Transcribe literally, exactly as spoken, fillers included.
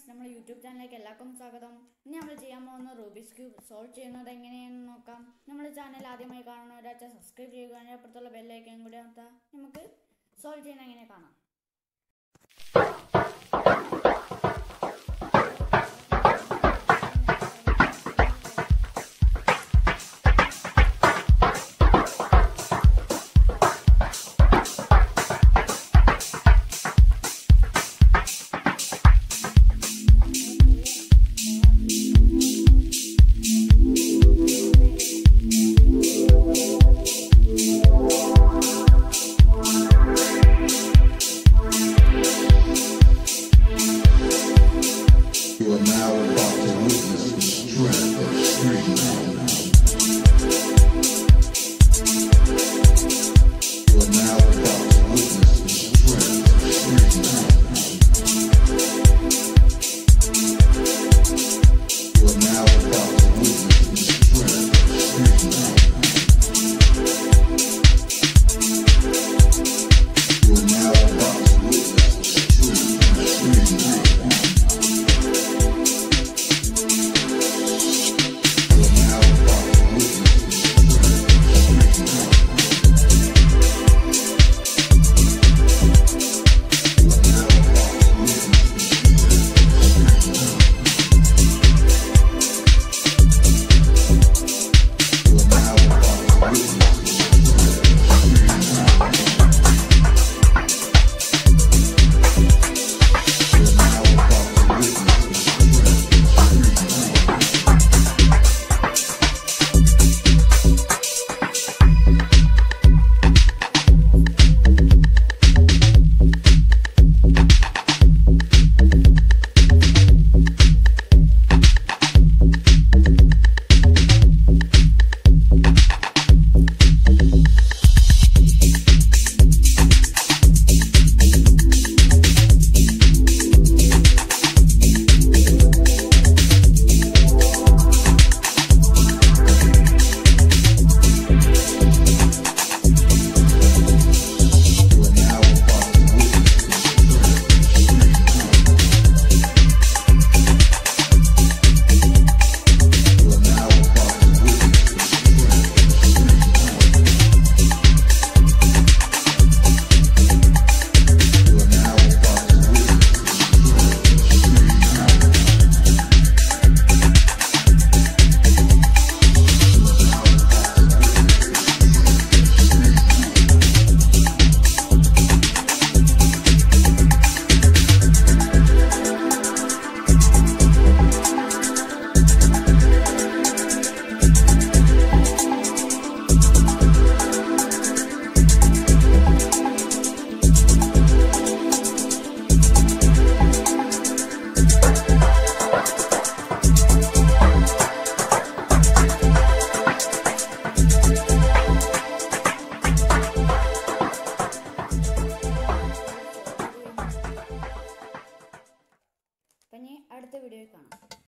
Friends, നമ്മുടെ YouTube ചാനലിലേക്ക് എല്ലാവർക്കും സ്വാഗതം. ഇനി നമ്മൾ ചെയ്യാൻ പോകുന്ന റൂബിക്സ് ക്യൂബ് സോൾവ് ചെയ്യുന്നത് എങ്ങനെയാണെന്ന് നോക്കാം. നമ്മുടെ ചാനൽ ആദ്യമായി കാണുന്നവരാച്ച സബ്സ്ക്രൈബ് ചെയ്യുക, അതിനപ്പുറത്തുള്ള ബെല്ലൈക്കൻ കൂടി അമർത്താം. നമുക്ക് സോൾവ് ചെയ്യുന്നത് എങ്ങനെ കാണാം. You are now about to witness the strength of street.